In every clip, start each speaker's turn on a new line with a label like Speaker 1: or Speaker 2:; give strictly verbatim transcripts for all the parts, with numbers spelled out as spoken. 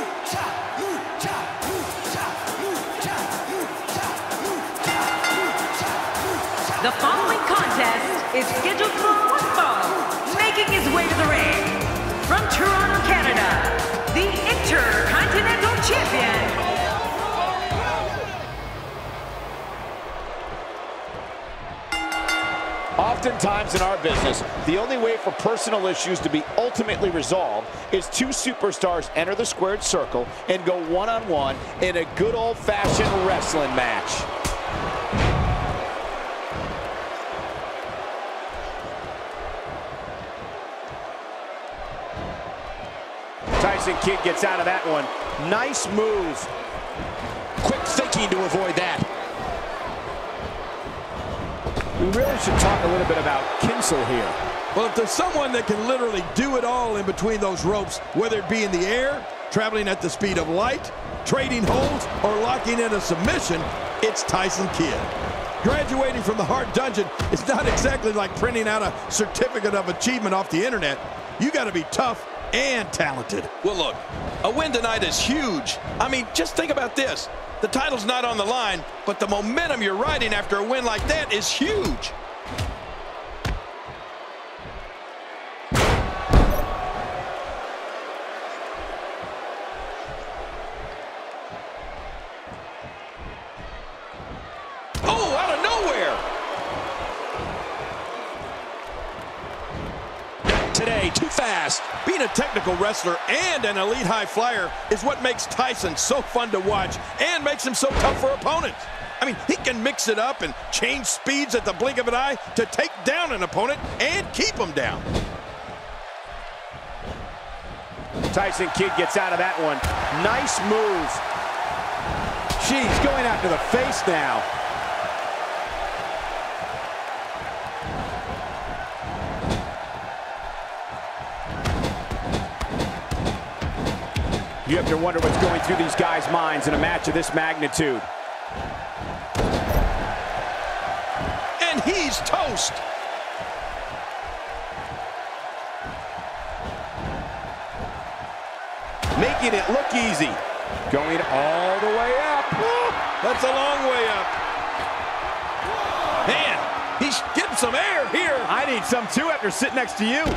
Speaker 1: The following contest is scheduled for one fall, making his way to the ring. From Toronto, Canada, the Intercontinental Champion.
Speaker 2: Oftentimes in our business, the only way for personal issues to be ultimately resolved is two superstars enter the squared circle and go one-on-one in a good old-fashioned wrestling match. Tyson Kidd gets out of that one. Nice move. Quick thinking to avoid that. We really should talk a little bit about Kinsel here.
Speaker 3: Well, if there's someone that can literally do it all in between those ropes, whether it be in the air, traveling at the speed of light, trading holds, or locking in a submission, it's Tyson Kidd. Graduating from the Hart Dungeon is not exactly like printing out a certificate of achievement off the internet. You got to be tough and talented.
Speaker 4: Well, look, a win tonight is huge. I mean, just think about this. The title's not on the line, but the momentum you're riding after a win like that is huge. Oh, out of nowhere!
Speaker 3: Today, too fast. Being a technical wrestler and an elite high flyer is what makes Tyson so fun to watch and makes him so tough for opponents. I mean, he can mix it up and change speeds at the blink of an eye to take down an opponent and keep him down.
Speaker 2: Tyson Kidd gets out of that one. Nice move. She's going out to the face now. You have to wonder what's going through these guys' minds in a match of this magnitude.
Speaker 4: And he's toast.
Speaker 2: Making it look easy. Going all the way up.
Speaker 4: That's a long way up. Man, he's getting some air here.
Speaker 2: I need some too after sitting next to you.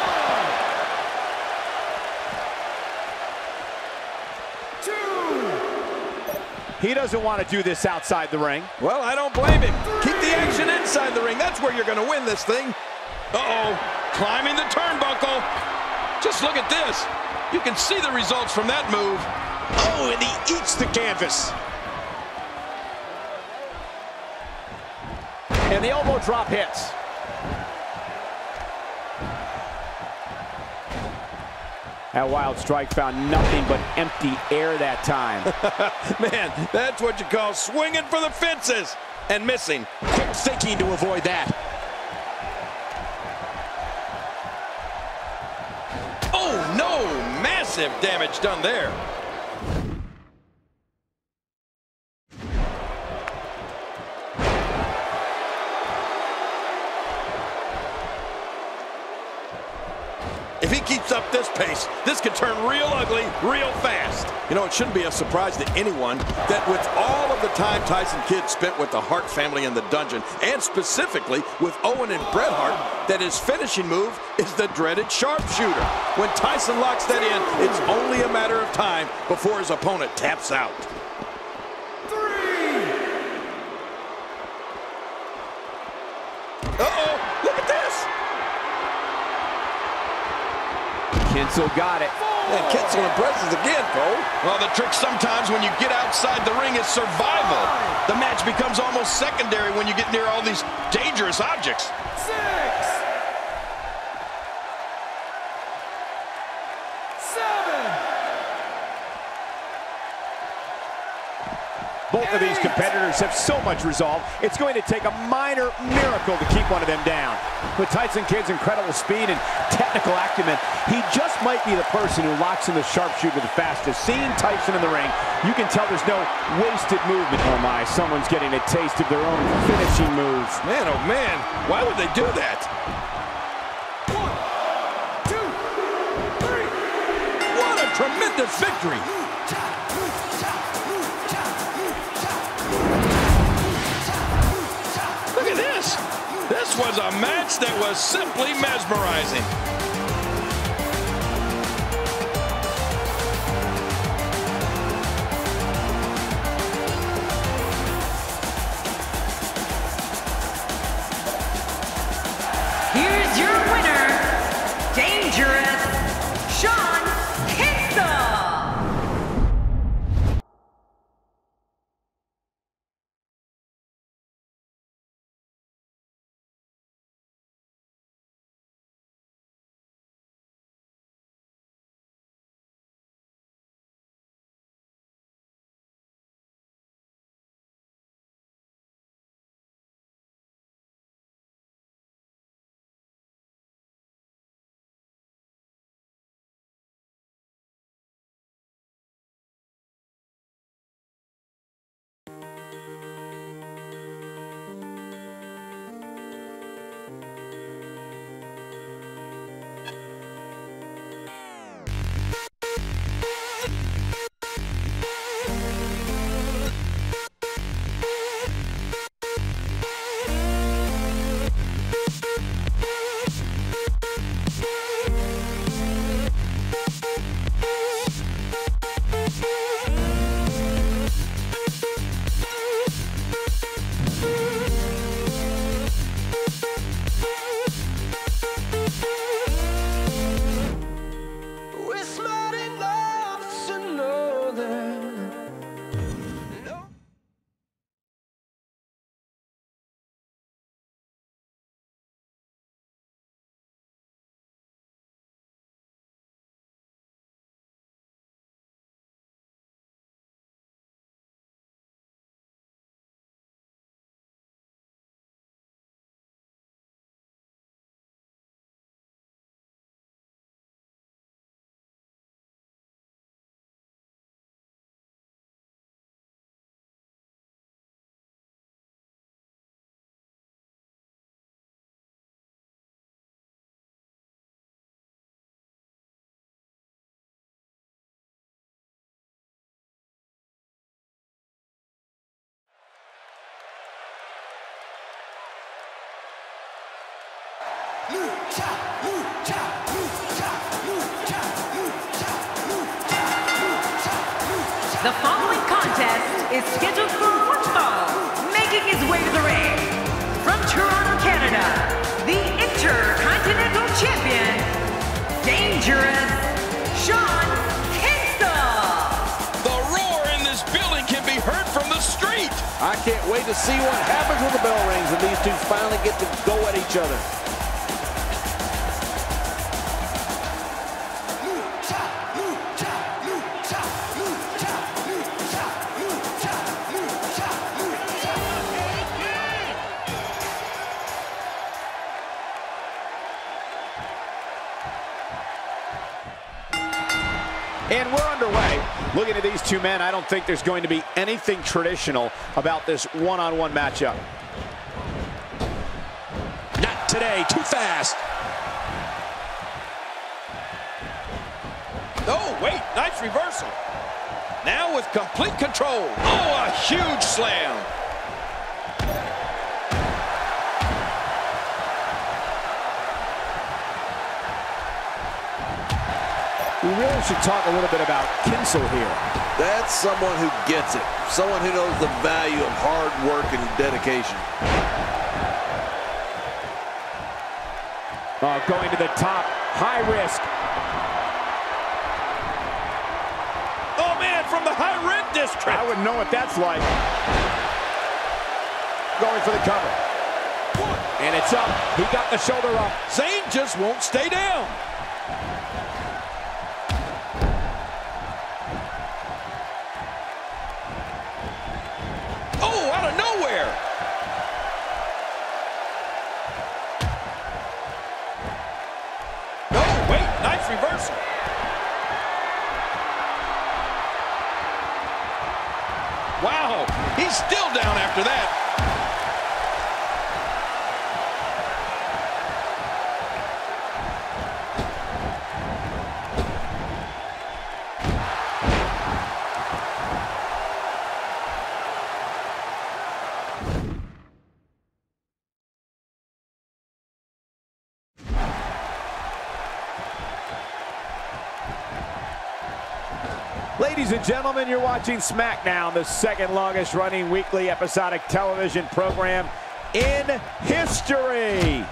Speaker 2: He doesn't want to do this outside the ring.
Speaker 4: Well, I don't blame him. Keep the action inside the ring. That's where you're going to win this thing. Uh-oh, climbing the turnbuckle. Just look at this. You can see the results from that move.
Speaker 2: Oh, and he eats the canvas. And the elbow drop hits. That wild strike found nothing but empty air that time.
Speaker 4: Man, that's what you call swinging for the fences and missing.
Speaker 2: Quick thinking to avoid that.
Speaker 4: Oh, no! Massive damage done there. If he keeps up this pace, this could turn real ugly real fast.
Speaker 3: You know, it shouldn't be a surprise to anyone that with all of the time Tyson Kidd spent with the Hart family in the dungeon, and specifically with Owen and Bret Hart, that his finishing move is the dreaded sharpshooter. When Tyson locks that in, it's only a matter of time before his opponent taps out.
Speaker 4: Three. Uh-oh, look at this.
Speaker 2: Kinsel got it.
Speaker 4: And Kinsel impresses again, Cole. Well, the trick sometimes when you get outside the ring is survival. The match becomes almost secondary when you get near all these dangerous objects. Six. Seven.
Speaker 2: Both of these competitors have so much resolve, it's going to take a minor miracle to keep one of them down. With Tyson Kidd's incredible speed and technical acumen, he just might be the person who locks in the sharpshooter the fastest. Seeing Tyson in the ring, you can tell there's no wasted movement. Oh my, someone's getting a taste of their own finishing moves.
Speaker 4: Man, oh man, why would they do that? One, two, three. What a tremendous
Speaker 3: tremendous victory.
Speaker 4: Look at this. This was a match that was simply mesmerizing.
Speaker 1: Here's your winner, Dangerous Sean Kingston. The following contest is scheduled for one fall. Making his way to the ring, from Toronto, Canada, the Intercontinental Champion, Dangerous Sean Kingston.
Speaker 4: The roar in this building can be heard from the street.
Speaker 2: I can't wait to see what happens when the bell rings and these two finally get to go at each other. And we're underway. Looking at these two men, I don't think there's going to be anything traditional about this one-on-one matchup.
Speaker 3: Not today, too fast.
Speaker 4: Oh, wait, nice reversal. Now with complete control. Oh, a huge slam.
Speaker 2: We really should talk a little bit about Kinsel here.
Speaker 5: That's someone who gets it. Someone who knows the value of hard work and dedication.
Speaker 2: Oh, going to the top, high risk.
Speaker 3: Oh, man, from the high rent district.
Speaker 2: I wouldn't know what that's like. Going for the cover. And it's up. He got the shoulder up.
Speaker 3: Zayn just won't stay down.
Speaker 4: Oh, out of nowhere. Oh, wait, nice reversal. Wow, he's still down after that.
Speaker 2: Ladies and gentlemen, you're watching SmackDown, the second longest running weekly episodic television program in history.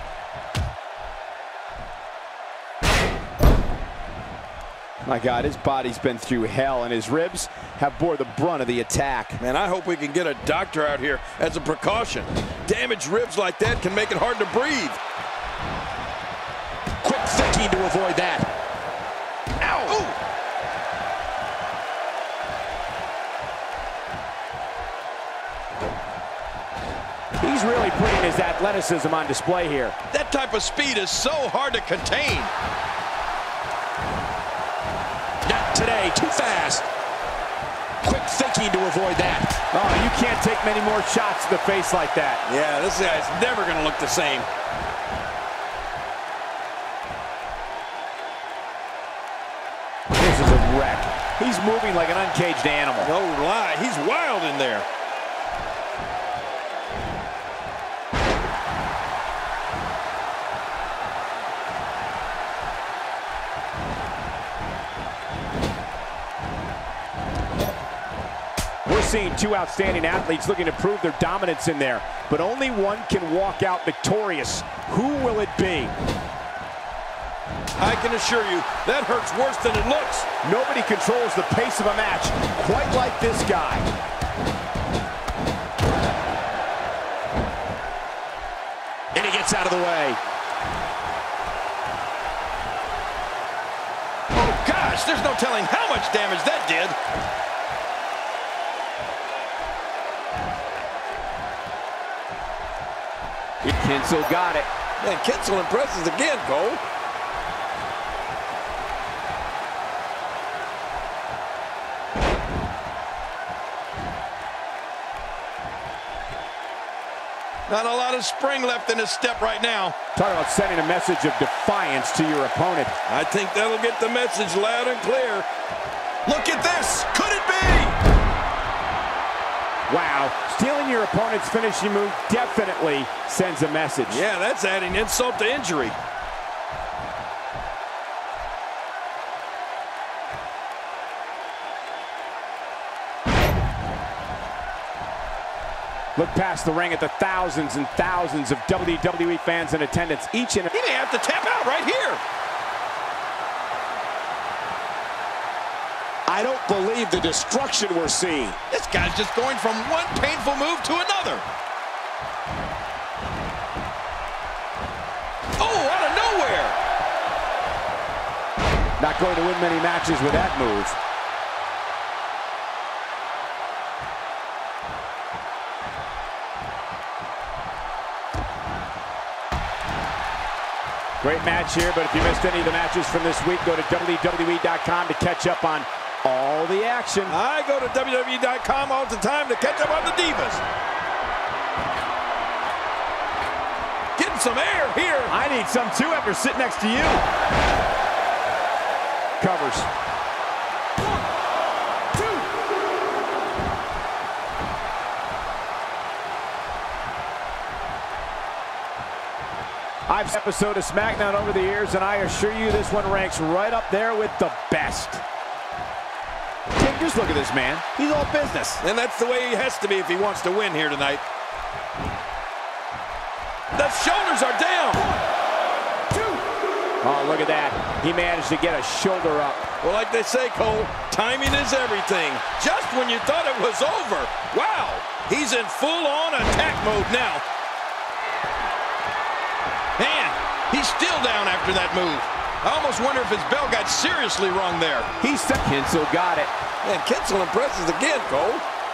Speaker 2: My God, his body's been through hell, and his ribs have bore the brunt of the attack.
Speaker 3: Man, I hope we can get a doctor out here as a precaution. Damaged ribs like that can make it hard to breathe.
Speaker 2: Quick thinking to avoid that. Ow! Ooh. He's really putting his athleticism on display here.
Speaker 4: That type of speed is so hard to contain.
Speaker 2: Not today, too fast. Quick thinking to avoid that. Oh, you can't take many more shots to the face like that.
Speaker 3: Yeah, this guy's never going to look the same.
Speaker 2: This is a wreck. He's moving like an uncaged animal.
Speaker 3: No lie, he's wild in there.
Speaker 2: We're seeing two outstanding athletes looking to prove their dominance in there, but only one can walk out victorious. Who will it be?
Speaker 3: I can assure you, that hurts worse than it looks.
Speaker 2: Nobody controls the pace of a match quite like this guy. And he gets out of the way.
Speaker 4: Oh, gosh, there's no telling how much damage that did.
Speaker 2: Kinsel got it.
Speaker 3: Man, Kinsel impresses again, Cole.
Speaker 4: Not a lot of spring left in his step right now.
Speaker 2: Talk about sending a message of defiance to your opponent.
Speaker 3: I think that'll get the message loud and clear.
Speaker 4: Look at this. Could it be?
Speaker 2: Wow, stealing your opponent's finishing move definitely sends a message.
Speaker 3: Yeah, that's adding insult to injury.
Speaker 2: Look past the ring at the thousands and thousands of W W E fans in attendance, each and
Speaker 4: He may have to tap out right here.
Speaker 2: I don't believe the destruction we're seeing.
Speaker 4: This guy's just going from one painful move to another. Oh, out of nowhere.
Speaker 2: Not going to win many matches with that move. Great match here, but if you missed any of the matches from this week, go to W W E dot com to catch up on all the action.
Speaker 3: I go to W W E dot com all the time to catch up on the Divas. Getting some air here.
Speaker 2: I need some too after sitting next to you. Covers. One, two. I've seen episode of SmackDown over the years, and I assure you this one ranks right up there with the best. Just look at this man. He's all business.
Speaker 3: And that's the way he has to be if he wants to win here tonight. The shoulders are down.
Speaker 2: One, two. Oh, look at that. He managed to get a shoulder up.
Speaker 3: Well, like they say, Cole, timing is everything. Just when you thought it was over. Wow. He's in full-on attack mode now.
Speaker 4: Man, he's still down after that move. I almost wonder if his bell got seriously wrong there.
Speaker 2: He said Kinsel got it.
Speaker 3: And Kinsel impresses again, Cole.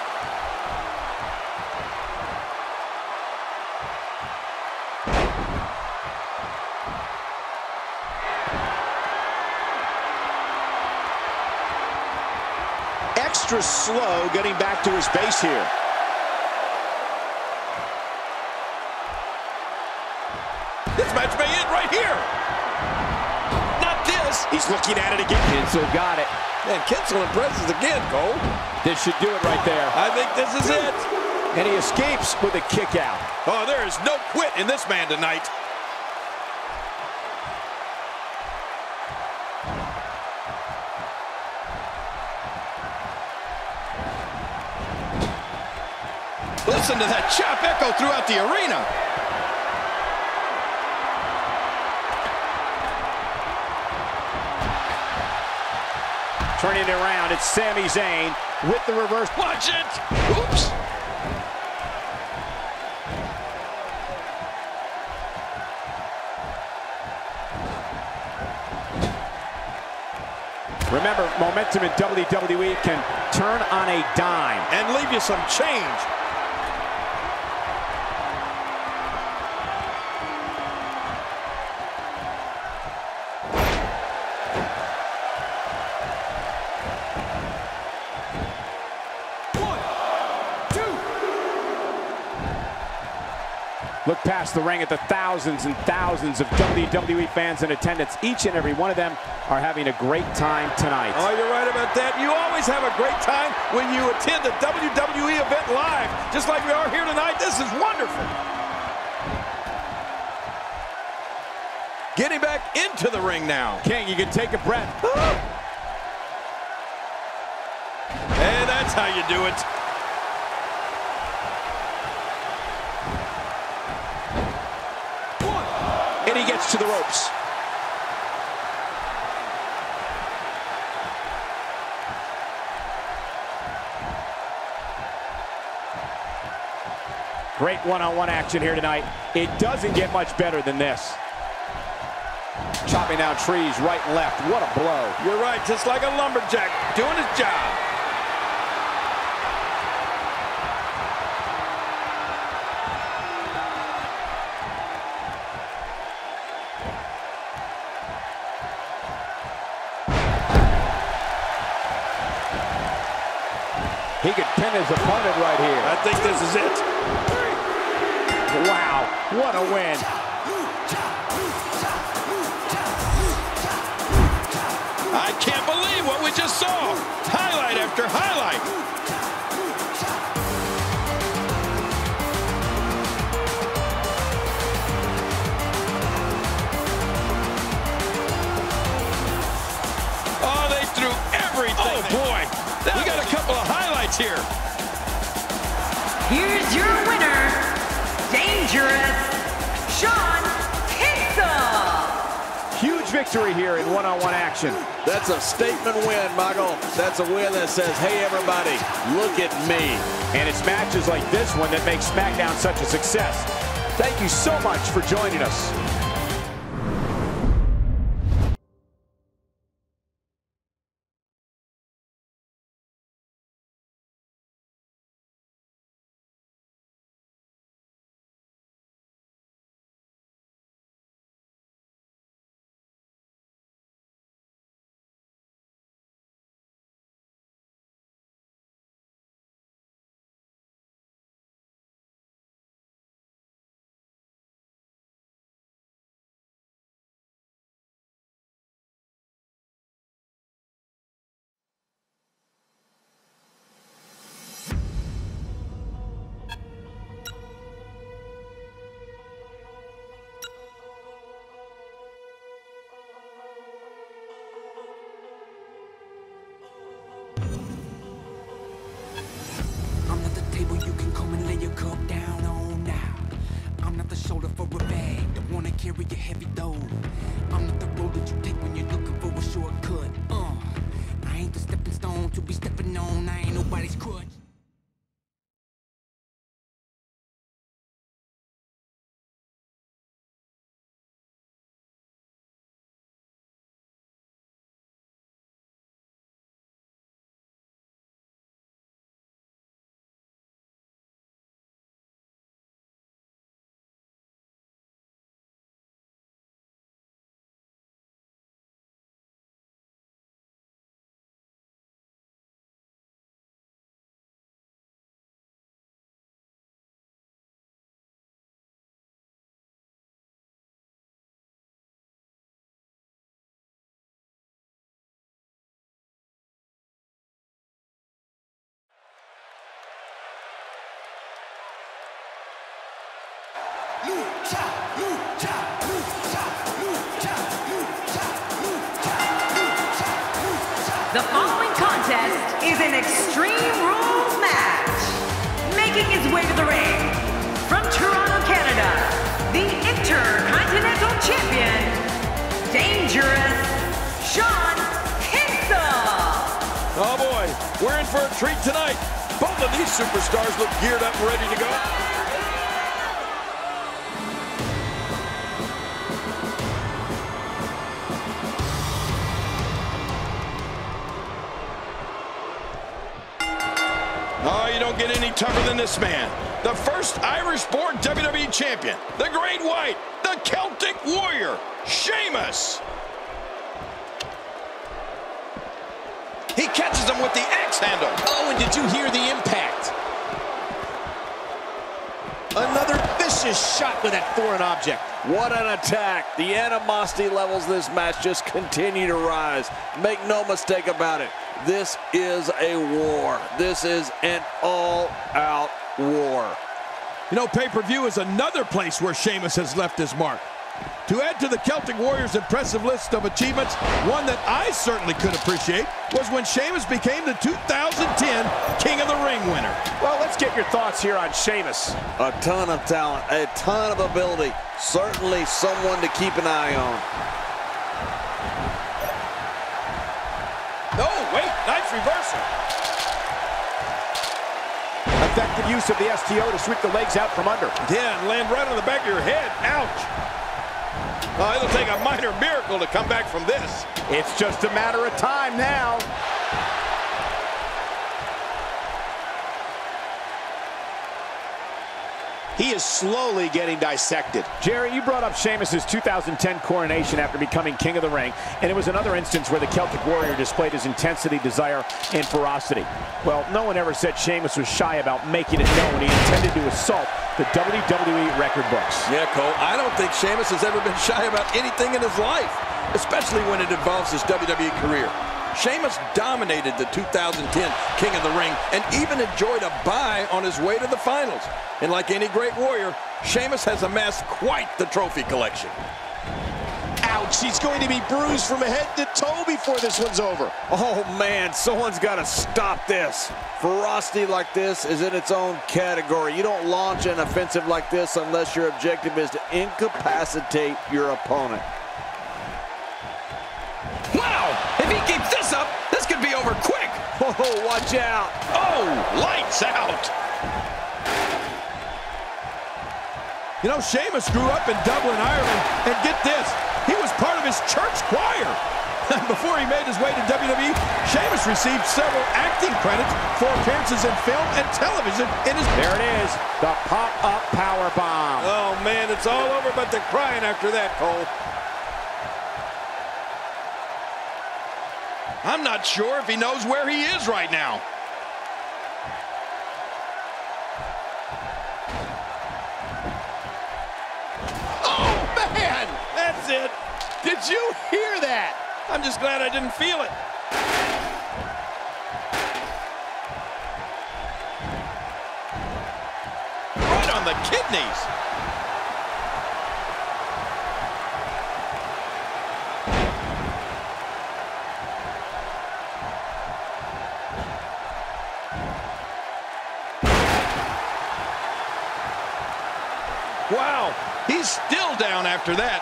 Speaker 2: Extra slow getting back to his base here.
Speaker 3: This match may end right here.
Speaker 4: Not this.
Speaker 2: He's looking at it again. Kinsel got it.
Speaker 3: And Kinsel impresses again, Cole.
Speaker 2: This should do it right there.
Speaker 3: I think this is it.
Speaker 2: And he escapes with a kick out.
Speaker 3: Oh, there is no quit in this man tonight.
Speaker 4: Listen to that chop echo throughout the arena.
Speaker 2: Turning it around, it's Sami Zayn with the reverse.
Speaker 4: Watch it! Oops!
Speaker 2: Remember, momentum in W W E can turn on a dime.
Speaker 3: And leave you some change.
Speaker 2: Look past the ring at the thousands and thousands of W W E fans in attendance. Each and every one of them are having a great time tonight.
Speaker 3: Oh, you're right about that. You always have a great time when you attend a W W E event live, just like we are here tonight. This is wonderful. Getting back into the ring now.
Speaker 2: King, you can take a breath.
Speaker 3: And that's how you do it.
Speaker 2: And he gets to the ropes. Great one-on-one action here tonight. It doesn't get much better than this. Chopping down trees right and left. What a blow.
Speaker 3: You're right, just like a lumberjack doing his job.
Speaker 2: He could pin his opponent right here.
Speaker 3: I think this is it.
Speaker 2: Wow, what a win.
Speaker 4: I can't believe what we just saw. Highlight after highlight. Oh, they threw everything. Oh, boy. We got a couple of highlights here.
Speaker 1: Here's your winner, Dangerous Sean Kingston.
Speaker 2: Huge victory here in one-on-one action.
Speaker 5: That's a statement win, Michael. That's a win that says, hey, everybody, look at me.
Speaker 2: And it's matches like this one that make SmackDown such a success. Thank you so much for joining us.
Speaker 6: You can come and lay your cup down on now. I'm not the shoulder for a bag, don't wanna carry a heavy load. I'm not the road that you take when you're looking for a shortcut. Uh, I ain't the stepping stone to be stepping on. I ain't nobody's crutch.
Speaker 1: The following contest is an Extreme Rules match. Making making his way to the ring, from Toronto, Canada, the Intercontinental Champion, Dangerous Sean Kingston.
Speaker 3: Oh boy, we're in for a treat tonight. Both of these superstars look geared up and ready to go.
Speaker 4: Oh, you don't get any tougher than this man. The first Irish-born W W E Champion, the Great White, the Celtic Warrior, Sheamus. He catches him with the axe handle.
Speaker 2: Oh, and did you hear the impact? Another vicious shot with that foreign object.
Speaker 5: What an attack. The animosity levels of this match just continue to rise. Make no mistake about it. This is a war. This is an all-out war.
Speaker 3: You know, pay-per-view is another place where Sheamus has left his mark. To add to the Celtic Warriors' impressive list of achievements, one that I certainly could appreciate was when Sheamus became the two thousand ten King of the Ring winner.
Speaker 2: Well, let's get your thoughts here on Sheamus.
Speaker 5: A ton of talent, a ton of ability. Certainly someone to keep an eye on.
Speaker 3: Oh, wait, nice reversal.
Speaker 2: Effective use of the S T O to sweep the legs out from under.
Speaker 3: Yeah, and land right on the back of your head. Ouch. Oh, it'll take a minor miracle to come back from this.
Speaker 2: It's just a matter of time now. He is slowly getting dissected. Jerry, you brought up Sheamus's two thousand ten coronation after becoming King of the Ring, and it was another instance where the Celtic Warrior displayed his intensity, desire, and ferocity. Well, no one ever said Sheamus was shy about making it known he intended to assault the W W E record books.
Speaker 3: Yeah, Cole, I don't think Sheamus has ever been shy about anything in his life, especially when it involves his W W E career. Sheamus dominated the two thousand ten King of the Ring and even enjoyed a bye on his way to the finals. And like any great warrior, Sheamus has amassed quite the trophy collection.
Speaker 2: Ouch, he's going to be bruised from head to toe before this one's over.
Speaker 5: Oh man, someone's got to stop this. Ferocity like this is in its own category. You don't launch an offensive like this unless your objective is to incapacitate your opponent.
Speaker 4: Wow, if he keeps this up, this could be over quick.
Speaker 5: Oh, watch out.
Speaker 4: Oh, lights out.
Speaker 3: You know, Sheamus grew up in Dublin, Ireland, and get this, he was part of his church choir. Before he made his way to W W E, Sheamus received several acting credits for appearances in film and television in his...
Speaker 2: There it is, the pop-up power bomb.
Speaker 3: Oh, man, it's all over but the crying after that, Cole.
Speaker 4: I'm not sure if he knows where he is right now.
Speaker 2: Oh, man!
Speaker 3: That's it.
Speaker 2: Did you hear that?
Speaker 3: I'm just glad I didn't feel it.
Speaker 4: Right on the kidneys. Wow, he's still down after that.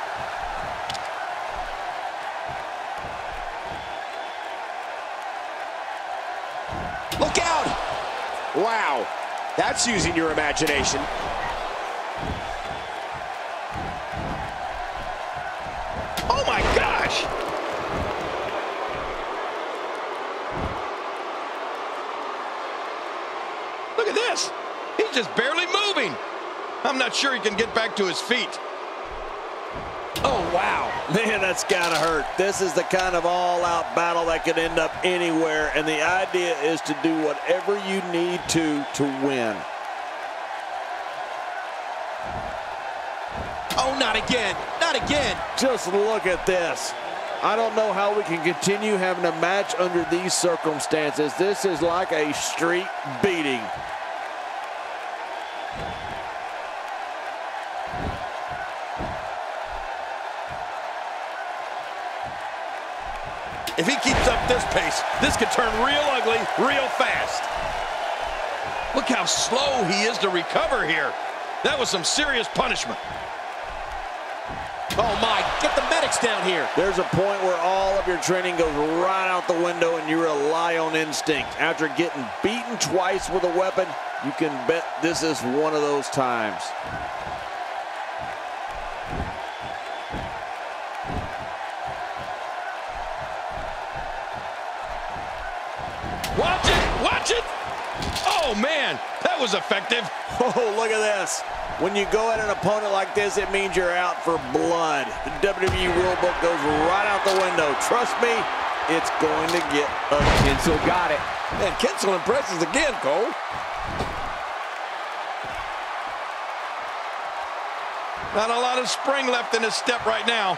Speaker 2: Look out! Wow, that's using your imagination.
Speaker 4: Oh my gosh! Look at this. He's just barely moving. I'm not sure he can get back to his feet.
Speaker 5: Oh, wow. Man, that's gotta hurt. This is the kind of all-out battle that could end up anywhere, and the idea is to do whatever you need to to win.
Speaker 2: Oh, not again, not again.
Speaker 5: Just look at this. I don't know how we can continue having a match under these circumstances. This is like a street beating.
Speaker 3: If he keeps up this pace, this could turn real ugly real fast.
Speaker 4: Look how slow he is to recover here. That was some serious punishment.
Speaker 2: Oh my, get the medics down here.
Speaker 5: There's a point where all of your training goes right out the window and you rely on instinct. After getting beaten twice with a weapon, you can bet this is one of those times.
Speaker 4: Watch it, watch it. Oh man, that was effective.
Speaker 5: Oh, look at this. When you go at an opponent like this, it means you're out for blood. The W W E rulebook goes right out the window. Trust me, it's going to get ugly.
Speaker 2: Kinsel got it.
Speaker 3: And Kinsel impresses again, Cole.
Speaker 4: Not a lot of spring left in his step right now.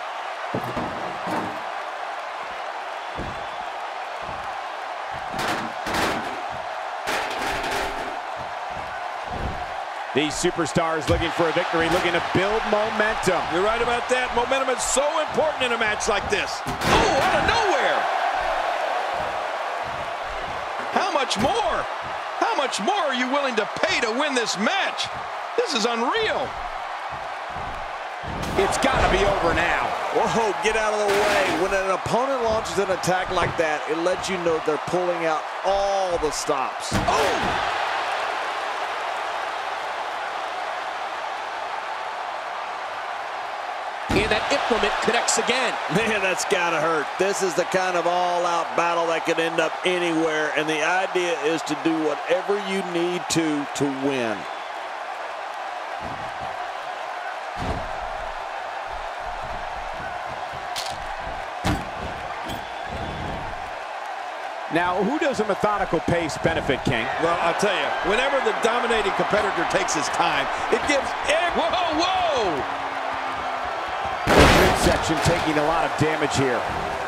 Speaker 2: These superstars looking for a victory, looking to build momentum.
Speaker 3: You're right about that. Momentum is so important in a match like this.
Speaker 4: Oh, out of nowhere. How much more? How much more are you willing to pay to win this match? This is unreal.
Speaker 2: It's got to be over now.
Speaker 5: Whoa, get out of the way. When an opponent launches an attack like that, it lets you know they're pulling out all the stops.
Speaker 4: Oh!
Speaker 2: And that implement connects again.
Speaker 5: Man, that's gotta hurt. This is the kind of all-out battle that could end up anywhere, and the idea is to do whatever you need to to win.
Speaker 2: Now, who does a methodical pace benefit, King?
Speaker 3: Well, I'll tell you, whenever the dominating competitor takes his time, it gives every...
Speaker 4: Whoa, whoa!
Speaker 2: Section taking a lot of damage here.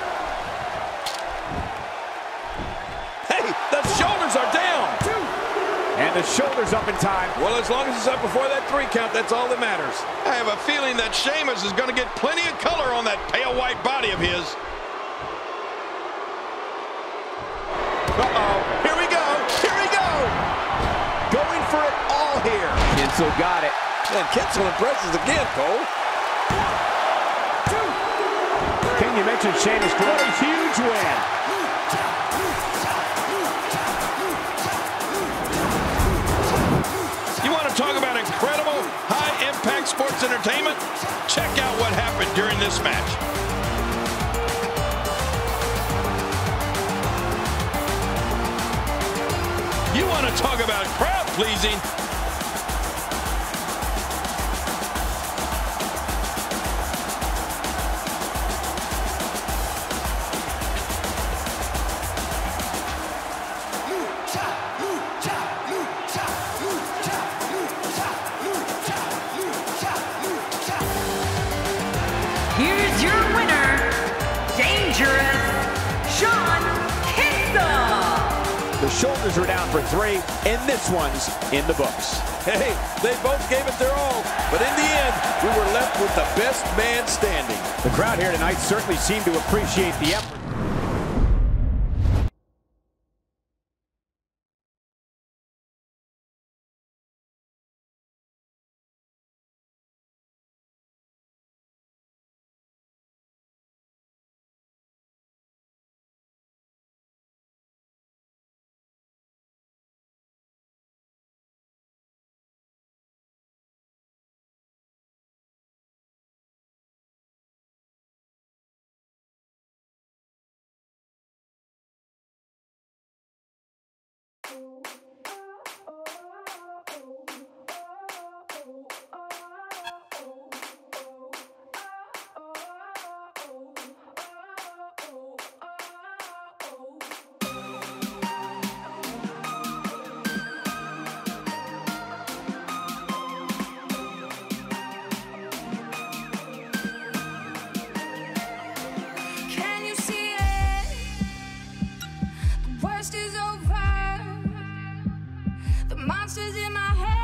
Speaker 3: Hey, the shoulders are down.
Speaker 2: And the shoulders up in time.
Speaker 3: Well, as long as it's up before that three count, that's all that matters.
Speaker 4: I have a feeling that Sheamus is going to get plenty of color on that pale white body of his.
Speaker 2: Uh-oh. Here we go. Here we go. Going for it all here. Kinsel got it.
Speaker 3: And Kinsel impresses again, Cole.
Speaker 2: King, you mentioned Sheamus. What a huge win.
Speaker 4: You want to talk about incredible, high-impact sports entertainment? Check out what happened during this match. You want to talk about crowd-pleasing?
Speaker 1: Here's your winner, Dangerous Sean Kinsel.
Speaker 2: The shoulders are down for three, and this one's in the books.
Speaker 3: Hey, they both gave it their all, but in the end, we were left with the best man standing.
Speaker 2: The crowd here tonight certainly seemed to appreciate the effort.
Speaker 7: Monsters in my head.